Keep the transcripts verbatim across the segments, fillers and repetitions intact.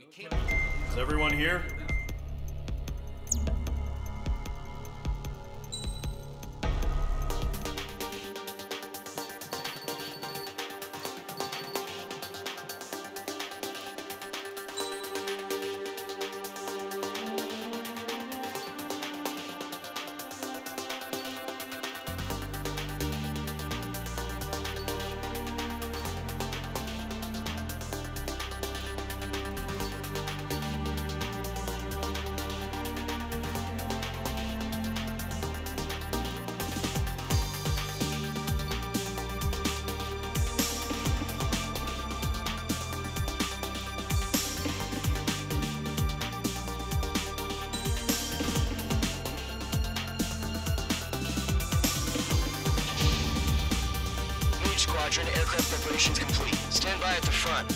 Is everyone here? Squadron, aircraft preparations complete. Stand by at the front.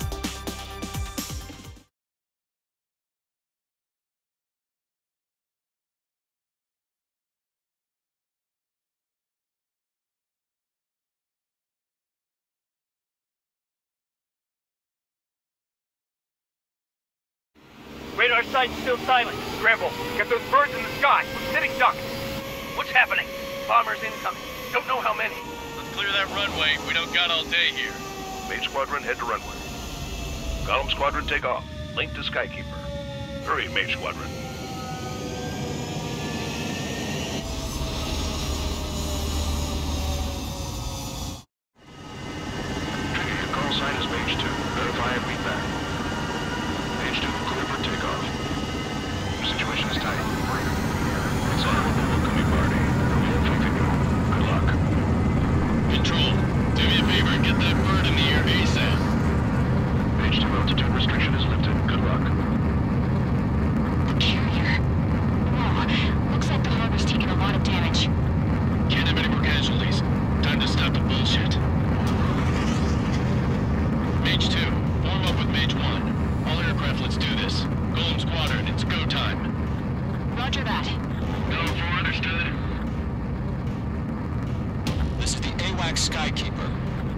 Radar site's still silent. Scramble. Get those birds in the sky. We're sitting ducks. What's happening? Bombers incoming. Don't know how many. Clear that runway. We don't got all day here. Mage Squadron, head to runway. Column Squadron, take off. Link to Skykeeper. Hurry, Mage Squadron. Trigger, your call sign is Mage two. Verify and read back. Mage two, clear for takeoff. Your situation is tight. It's on. Welcome, your party. We have faith in you. Good luck. Control, do me a favor and get that bird in the air ASAP. Mage two altitude restriction is lifted. Good luck. The carrier. Whoa. Looks like the harbor's taken a lot of damage. Can't have any more casualties. Time to stop the bullshit. Mage two, form up with Mage one. All aircraft, let's do this. Golem Squadron, it's go time. Roger that. Go for understood. This is the AWACS Skykeeper.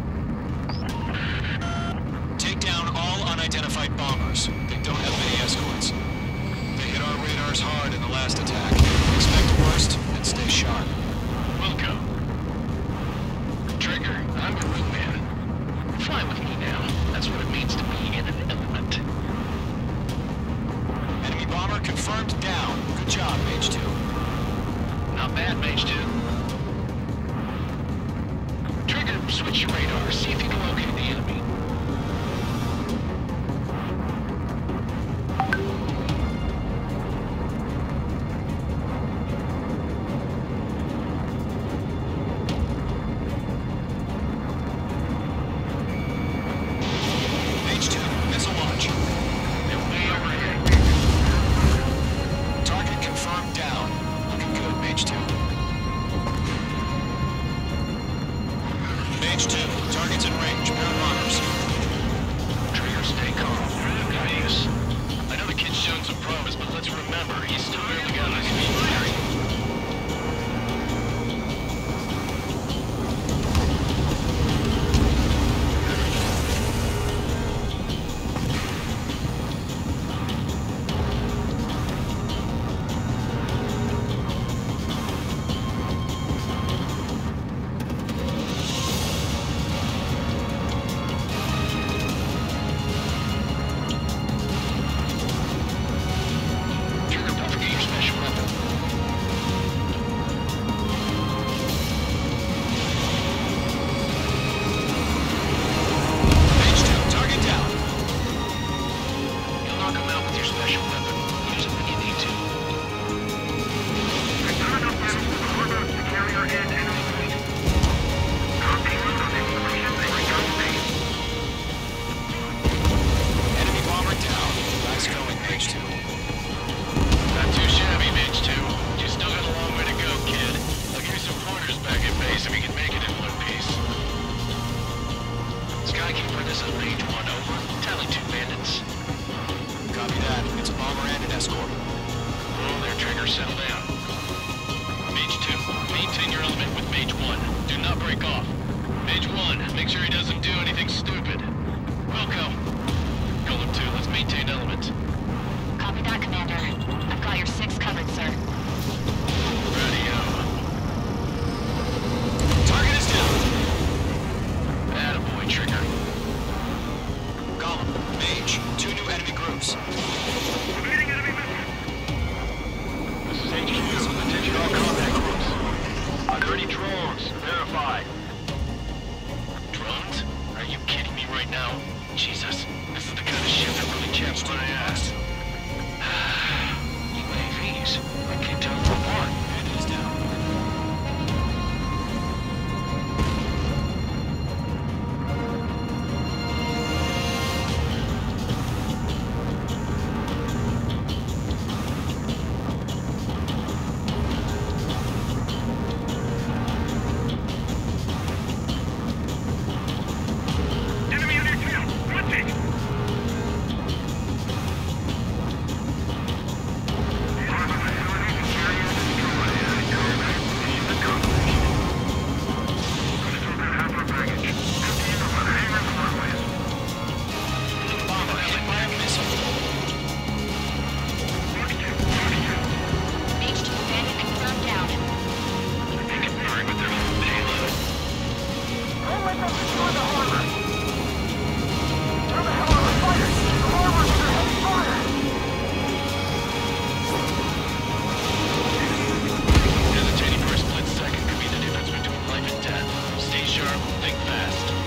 Take down all unidentified bombers. They don't have many escorts. They hit our radars hard in the last attack. Expect the worst and stay sharp. Wilco. Trigger, I'm your wingman. Fly with me now. That's what it means to be in an element. Enemy bomber confirmed down. Good job, Mage two. Not bad, Mage two. Trigger, switch your radar. See if you can locate the enemy. Mage two, missile launch. They're way overhead. Target confirmed down. Looking good, Mage two. Mage two, target's in range. Pair bombers. Trigger, stay calm. Obvious. I know the kid's shown some promise, but let's remember, he's still barely got on his feet. Trigger, don't forget your special weapon. Mage two, target down. You'll knock him out with your special weapon. Use it when you need to. Enemy bomber down. Nice going, Mage two. Not too shabby, Mage two. You still got a long way to go, kid. I'll give you some pointers back at base if you can make it in one piece. Skykeeper, this is Mage one, over. Tally two bandits. Copy that. It's a bomber and an escort. Roll their trigger, settle down. Mage two, maintain your element with Mage one. Do not break off. Mage one, make sure he doesn't do anything stupid. Wilco. Golem two, let's maintain contained element. Copy that, Commander. I've got your six covered, sir. Radio. Target is down. Attaboy, Trigger. Gollum, Mage, two new enemy groups. This is H Q. Attention all combat groups. Are there any drones? Verify. Drones? Are you kidding me right now? Jesus, this is the kind of shit that really chaps my ass. U A Vs? I can't tell them apart. It is down. Enemy on your tail! Watch it! Bomber hit by a missile. Mage two bandit confirmed down. They can burn with their full payload. Don't let them destroy the harbor! Where the hell are the fighters? The harbor's under heavy fire! Hesitating for a split second could be the difference between life and death. Stay sharp, think fast.